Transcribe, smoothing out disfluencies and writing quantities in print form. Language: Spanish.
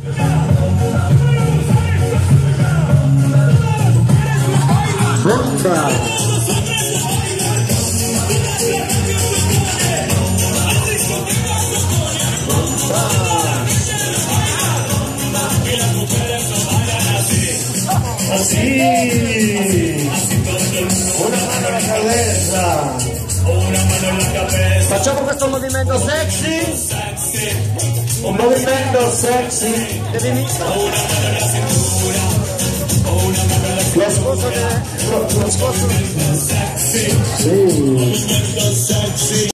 Bomba. Así. Una mano en la cabeza. Una mano en la cabeza. Facciamo questo movimento sexy. Un movimento sexy. Devi misurare. Una mano en la cintura. Una mano en la Lo scosso deve... Lo scosso... sexy. Sì. Movimento sexy.